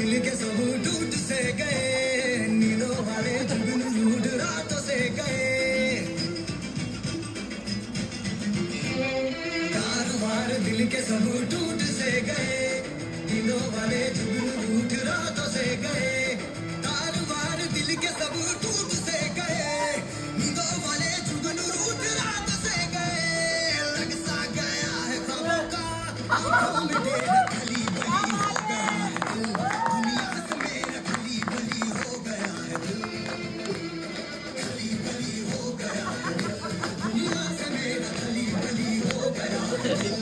दिल के सब टूट से गए, नींदों वाले जुगनू रूठ रातों से गए। कारवार दिल के सब टूट से गए, नींदों वाले जुगनू रूठ रातों से गए। कारवार दिल के सब टूट से गए, नींदों वाले जुगनू रूठ रातों से गए। लग सा गया है ख्वाबों का आंखों में तेरे खली बली हो गया है दिल, दुनिया से मेरा खली बली हो गया है दिल, खली बली हो गया है दिल, दुनिया से मेरा खली बली हो गया है दिल।